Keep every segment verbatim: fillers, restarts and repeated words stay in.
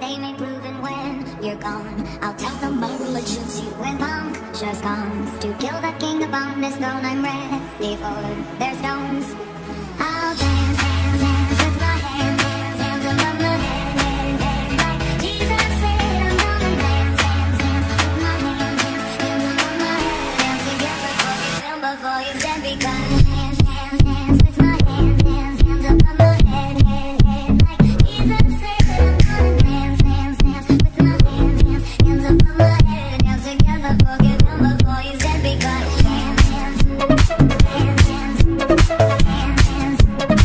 they may prove, and when you're gone, I'll tell them my religion's you. When punctures comes to kill the king upon his throne, I'm ready for their stones. I'll dance, dance, dance with my hands, hands, hands above my head, head, head. Like Jesus said, I'm gonna dance, dance, dance with my hands, hands, hands above my head. Dance together for you, film before you stand, because dance, dance, dance with my hands, hands, hands above my head, head, head. Like Jesus said, I'm gonna dance, dance, dance with my hands, hands, hands above my head. Dance together for you, film before you stand, because dance, dance, dance, dance, dance, dance.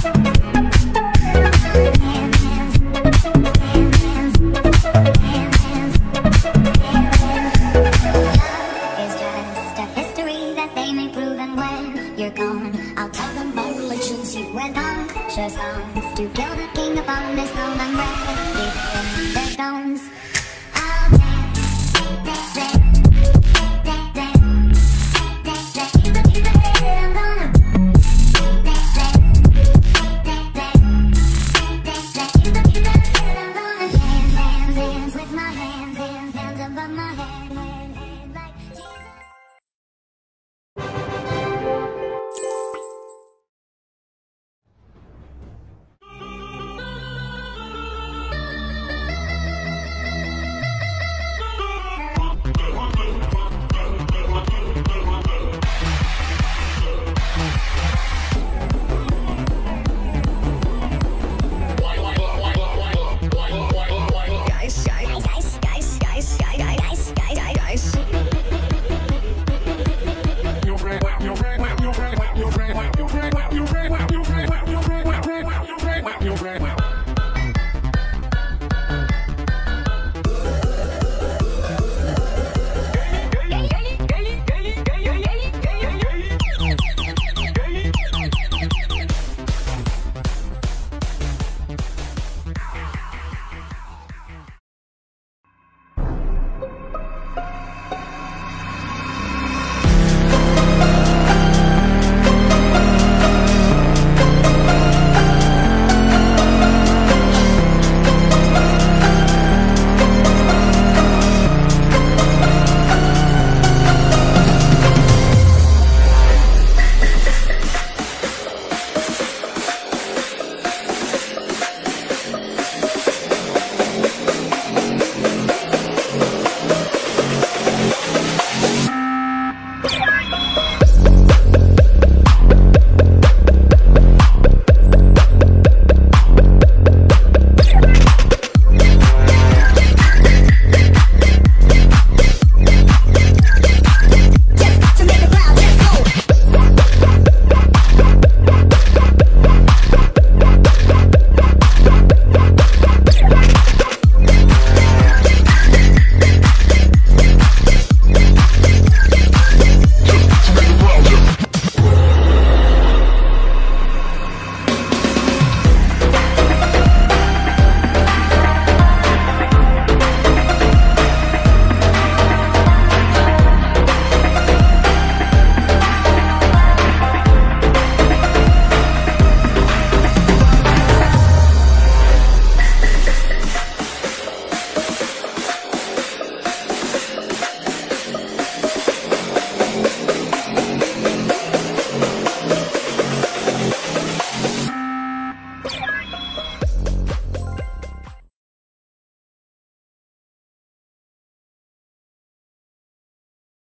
I'll tell them my religion's you. When punctures comes to kill the king upon his throne, I'm ready for their stones. I'll dance, dance, dance, dance, dance, dance, dance. Keep it, keep it, I'm gonna dance, dance, dance, dance, dance. Keep it, keep it, I'm gonna dance, dance, dance with my hands, hands, hands above my head.